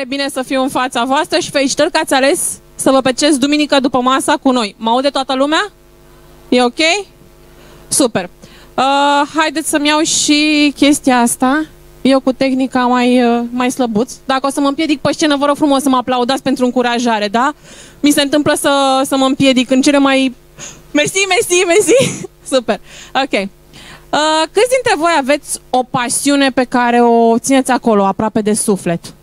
tare bine să fiu în fața voastră și felicitări că ați ales să vă petreceți duminică după masa cu noi. Mă aude toată lumea? E ok? Super. Haideți să-mi iau și chestia asta. Eu cu tehnica mai slăbuț. Dacă o să mă împiedic pe scenă, vă rog frumos să mă aplaudați pentru încurajare, da? Mi se întâmplă să mă împiedic în cele mai... Mersi! Super. Ok. Câți dintre voi aveți o pasiune pe care o țineți acolo, aproape de suflet?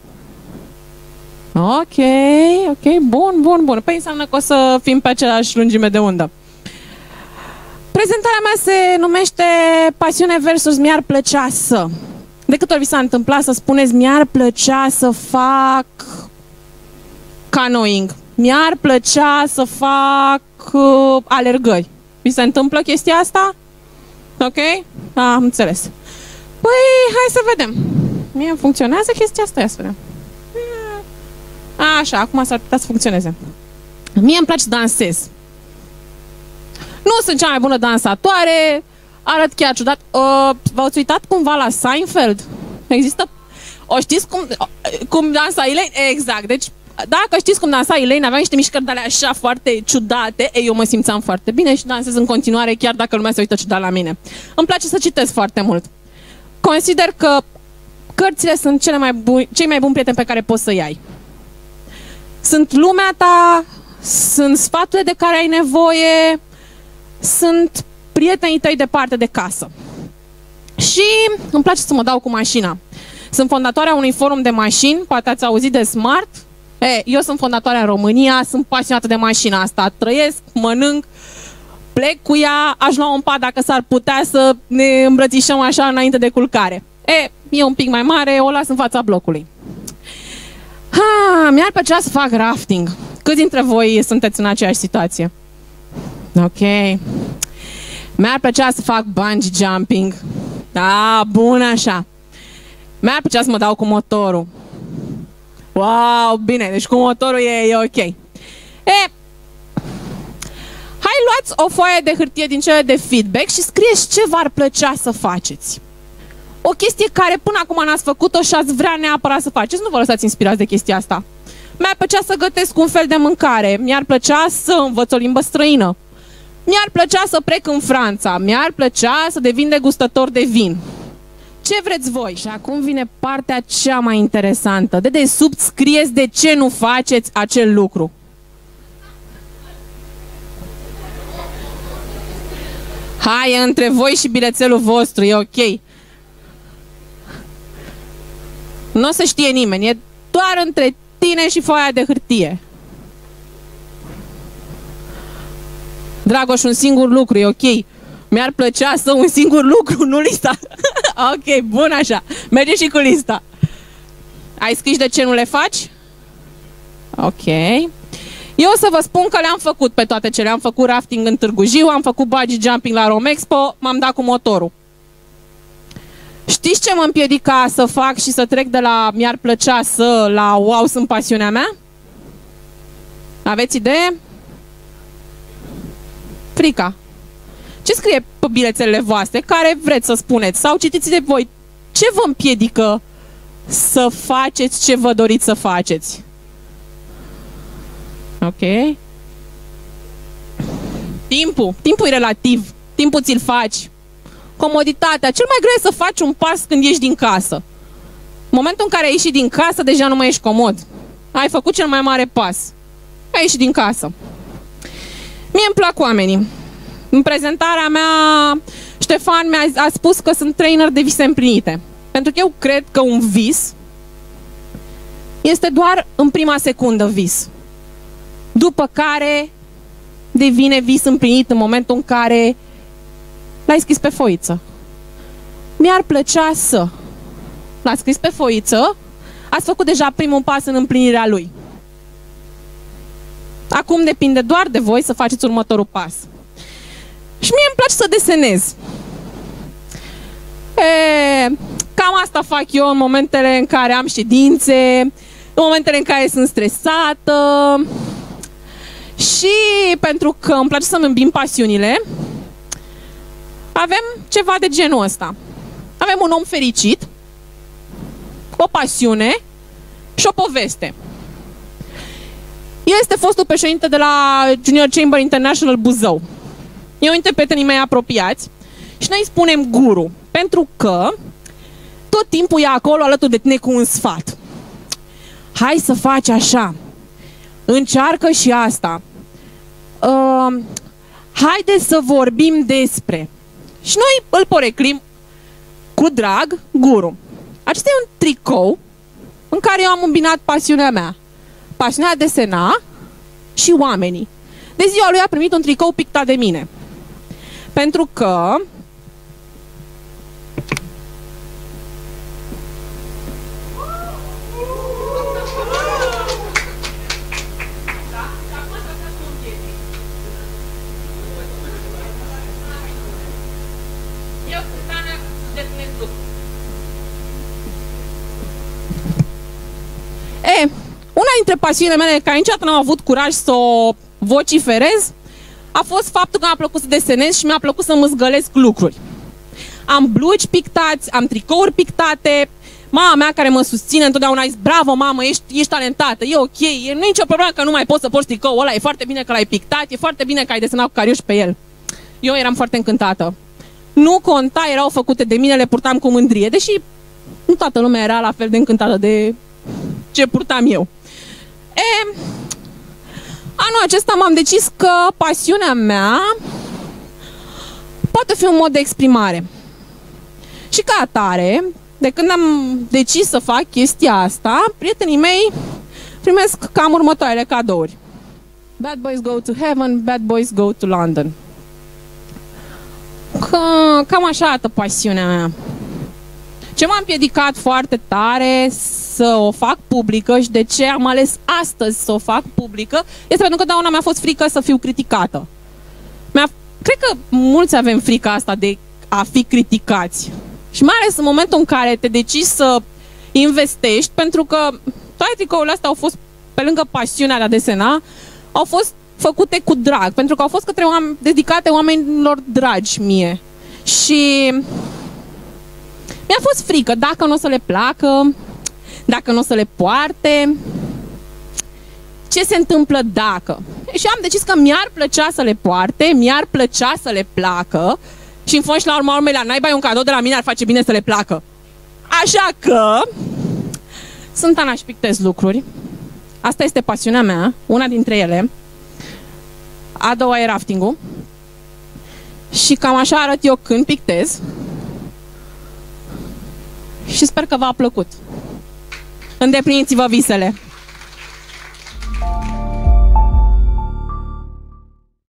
Ok, bun. Păi înseamnă că o să fim pe aceeași lungime de undă. Prezentarea mea se numește Pasiune versus mi-ar plăcea să. De câte ori vi s-a întâmplat să spuneți mi-ar plăcea să fac canoing, mi-ar plăcea să fac alergări. Vi se întâmplă chestia asta? Ok? Am înțeles. Păi, hai să vedem. Mie funcționează chestia asta, ia să vedem. Așa, acum s-ar putea să funcționeze. Mie îmi place să dansez. Nu sunt cea mai bună dansatoare, arăt chiar ciudat. V-ați uitat cumva la Seinfeld? Există... O știți cum dansa Elaine? Exact, deci dacă știți cum dansa Elaine, avea niște mișcări de alea așa foarte ciudate, eu mă simțeam foarte bine și dansez în continuare, chiar dacă lumea se uită ciudat la mine. Îmi place să citesc foarte mult. Consider că cărțile sunt cei mai buni prieteni pe care poți să-i ai. Sunt lumea ta, sunt sfaturile de care ai nevoie, sunt prietenii tăi departe de casă. Și îmi place să mă dau cu mașina. Sunt fondatoarea unui forum de mașini, poate ați auzit de Smart. Eu sunt fondatoarea în România, sunt pasionată de mașina asta. Trăiesc, mănânc, plec cu ea, aș lua un pat dacă s-ar putea să ne îmbrățișăm așa înainte de culcare. E un pic mai mare, o las în fața blocului. Mi-ar plăcea să fac rafting. Câți dintre voi sunteți în aceeași situație? Ok. Mi-ar plăcea să fac bungee jumping. Da, bun așa. Mi-ar plăcea să mă dau cu motorul. Wow, bine, deci cu motorul e ok. Hai, luați o foaie de hârtie din cele de feedback și scrieți ce v-ar plăcea să faceți. O chestie care până acum n-ați făcut-o și ați vrea neapărat să faceți. Nu vă lăsați inspirați de chestia asta. Mi-ar plăcea să gătesc un fel de mâncare. Mi-ar plăcea să învăț o limbă străină. Mi-ar plăcea să plec în Franța. Mi-ar plăcea să devin degustător de vin. Ce vreți voi? Și acum vine partea cea mai interesantă. De desubt scrieți de ce nu faceți acel lucru. Hai, între voi și bilețelul vostru, e ok. Nu o să știe nimeni, e doar între tine și foaia de hârtie. Dragoș, un singur lucru, e ok. Mi-ar plăcea să un singur lucru, nu lista. Ok, bun așa. Merge și cu lista. Ai scris de ce nu le faci? Ok. Eu o să vă spun că le-am făcut pe toate cele. Am făcut rafting în Târgu Jiu, am făcut bungee jumping la Romexpo, m-am dat cu motorul. Știți ce mă împiedica să fac și să trec de la mi-ar plăcea să la wow, sunt pasiunea mea? Aveți idee? Frica. Ce scrie pe bilețelele voastre? Care vreți să spuneți? Sau citiți de voi. Ce vă împiedică să faceți ce vă doriți să faceți? Ok. Timpul e relativ. Timpul ți-l faci. Comoditatea. Cel mai greu e să faci un pas când ieși din casă. În momentul în care ai ieșit din casă, deja nu mai ești comod. Ai făcut cel mai mare pas. Ai ieșit din casă. Mie îmi plac oamenii. În prezentarea mea, Ștefan mi-a spus că sunt trainer de vise împlinite. Pentru că eu cred că un vis este doar în prima secundă vis. După care devine vis împlinit în momentul în care l-ai scris pe foiță. Mi-ar plăcea să... L-ați scris pe foiță, ați făcut deja primul pas în împlinirea lui. Acum depinde doar de voi să faceți următorul pas. Și mie îmi place să desenez. Cam asta fac eu în momentele în care am ședințe, în momentele în care sunt stresată. Și pentru că îmi place să-mi îmbin pasiunile, avem ceva de genul ăsta. Avem un om fericit, o pasiune și o poveste. El este fostul președinte de la Junior Chamber International Buzău. Eu dintre prietenii mei apropiați și noi îi spunem guru, pentru că tot timpul e acolo alături de tine cu un sfat. Hai să faci așa, încearcă și asta, haide să vorbim despre. Și noi îl poreclim cu drag guru. Acesta e un tricou în care eu am îmbinat pasiunea mea. Pasiunea de a desena și oamenii. De ziua lui a primit un tricou pictat de mine. Pentru că una dintre pasiunile mele care niciodată n-am avut curaj să o vociferez a fost faptul că mi-a plăcut să desenez și mi-a plăcut să mă zgălesc lucruri. Am blugi pictați, am tricouri pictate, mama mea care mă susține întotdeauna a zis, bravo mamă, ești talentată, e ok, nu e nicio problemă că nu mai poți să porți tricoul ăla, e foarte bine că l-ai pictat, e foarte bine că ai desenat cu cariuș pe el. Eu eram foarte încântată. Nu conta, erau făcute de mine, le purtam cu mândrie, deși nu toată lumea era la fel de încântată de ce purtam eu. Anul acesta m-am decis că pasiunea mea poate fi un mod de exprimare. Și ca atare, de când am decis să fac chestia asta, prietenii mei primesc cam următoarele cadouri. Bad boys go to heaven, bad boys go to London. Cam așa arată pasiunea mea. Ce m-a împiedicat foarte tare să o fac publică și de ce am ales astăzi să o fac publică este pentru că întotdeauna mi-a fost frică să fiu criticată. Cred că mulți avem frica asta de a fi criticați. Și mai ales în momentul în care te decizi să investești, pentru că toate tricourile astea au fost, pe lângă pasiunea de a desena, au fost făcute cu drag, pentru că au fost dedicate oamenilor dragi mie. Și mi-a fost frică dacă nu o să le placă, dacă nu o să le poarte, ce se întâmplă dacă. Și am decis că mi-ar plăcea să le poarte, mi-ar plăcea să le placă și în fond și la urma urmei la naiba e un cadou de la mine, ar face bine să le placă. Așa că sunt Ana și pictez lucruri. Asta este pasiunea mea, una dintre ele. A doua e rafting-ul. Și cam așa arăt eu când pictez. Și sper că v-a plăcut. Îndepliniți-vă visele!